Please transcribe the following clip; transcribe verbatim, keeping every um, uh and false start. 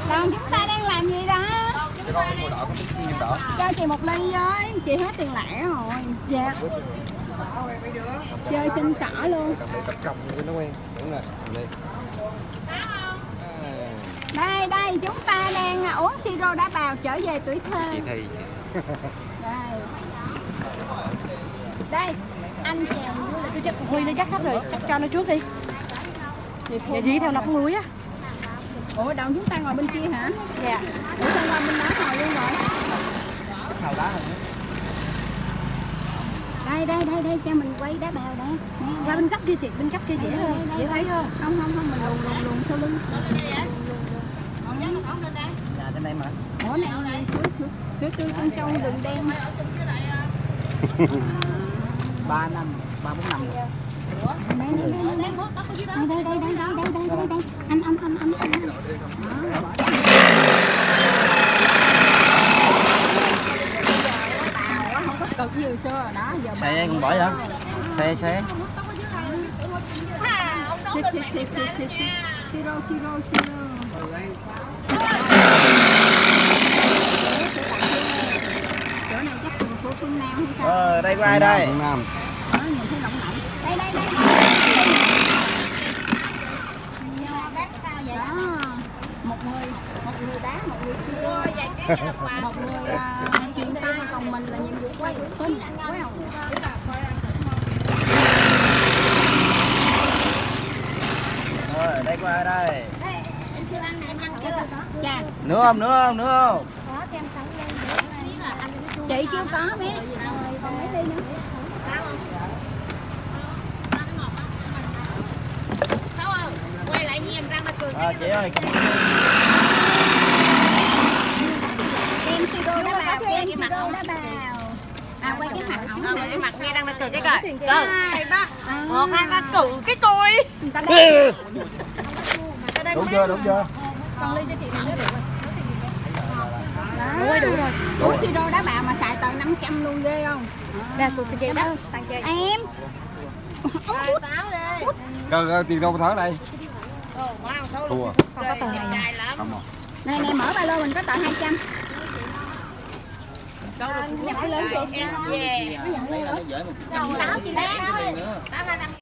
Còn chúng ta đang làm gì đó? Cho con màu đỏ, con xin nhân đỏ. Cho chị một ly với, chị hết tiền lẻ rồi. Dạ. Chơi xin xỏ luôn. Tập trồng nó quen. Đúng rồi. Đây đây, chúng ta đang uống siro đá bào trở về tuổi thơ. Chị Thi. Đây. Đây, anh chèo vô là tôi chắc Huy nó dắt hết rồi, chắc cho nó trước đi. Nhà dí theo nó cũng ngửi á. Ủa đâu chúng ta ngồi bên kia hả? Dạ. Ủa sao qua bên đó ngồi luôn rồi? Hào đá rồi. Đây đây đây đây cho mình quay đá bào đây. Qua bên góc kia chị, bên góc kia dễ hơn, dễ thấy hơn. Không không không, mình luồn luồn luồn sau lưng. Nhà trên đây mà. Ủa này này sữa sữa sữa tươi con trâu đường đen. ba năm, ba bốn năm rồi. Đây đây đây đây đây đây đây đây đây đây đây anh anh anh anh anh. Không có cực như xưa rồi đó giờ. Xe con bỏ vậy? Xe xe. Xì xì xì xì xì xì siro siro siro. Chỗ này chắc là của Phương Nam hay sao? Ờ đây có ai đây? Phương Nam. Đó, nhìn thấy động động. Đây đây đây. Đó. Một người, một người đá, một người siro. Một người uh, truyền tay, còn mình là nhiệm vụ quay phim. Wow. Rồi đây có ai đây? Em chưa ăn, em ăn chưa? Dạ. Nữa không? Nữa không? Nữa không? Chị chưa có bé. Còn mấy ly nữa. Quay lại như em răng mà cười. À, chị ơi. Em siro đá bào, em siro đá bào. À quay cái mặt ổng. Ờ, quay cái mặt nghe đang là cười cái coi. Cười. Một hai ba cười cái coi. Người ta đây. Đúng chưa? Đúng chưa? Còn ly cho chị nữa được. Quay đủ rồi. Uống siro đá bào mà xài tờ năm trăm luôn ghê không? Đây tụi chị đó. Tặng chị. Em. Cơ cơ tiền đâu một tháng đây? Thua. Không có tờ này. Không rồi. Này này mở ba lô mình có tờ hai trăm. Nhận lên chị. Nó nhận lên nữa. Dễ một Táo chị bé. nữa.